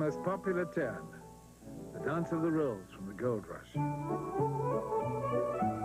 most popular turn, the Dance of the Rolls from the Gold Rush.